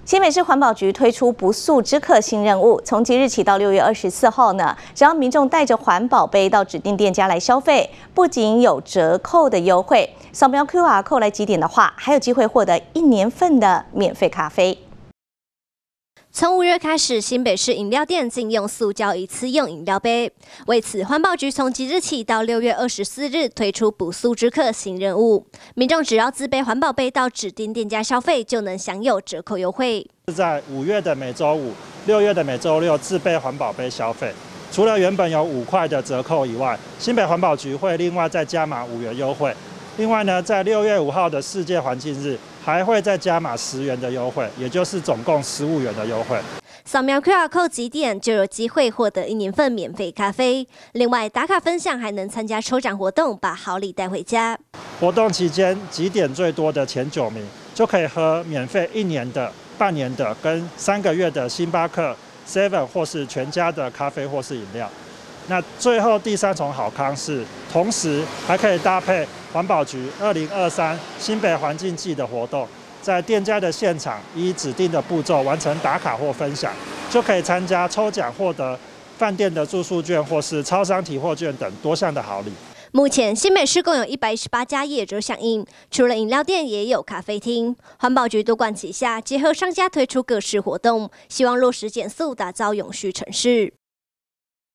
新北市环保局推出不速之客新任务，从即日起到6月24号呢，只要民众带着环保杯到指定店家来消费，不仅有折扣的优惠，扫描 QR code 来集点的话，还有机会获得1年份的免费咖啡。 从5月开始，新北市饮料店禁用塑胶一次用饮料杯。为此，环保局从即日起到6月24日推出不速之客新任务，民众只要自备环保杯到指定店家消费，就能享有折扣优惠。 是在5月的每周五、6月的每周六自备环保杯消费，除了原本有5块的折扣以外，新北环保局会另外再加码5元优惠。另外呢，在6月5号的世界环境日，还会再加码10元的优惠，也就是总共15元的优惠。 扫描 QR code 集点就有机会获得1年份免费咖啡。另外，打卡分享还能参加抽奖活动，把好礼带回家。 活动期间，集点最多的前9名就可以喝免费1年的、半年的跟3个月的星巴克、Seven 或是全家的咖啡或是饮料。那最后第3重好康是，同时还可以搭配环保局2023新北环境季的活动，在店家的现场依指定的步骤完成打卡或分享，就可以参加抽奖，获得饭店的住宿券或是超商提货券等多项的好礼。 目前新北市共有118家业者响应，除了饮料店，也有咖啡厅。环保局多管齐下，结合商家推出各式活动，希望落实减速，打造永续城市。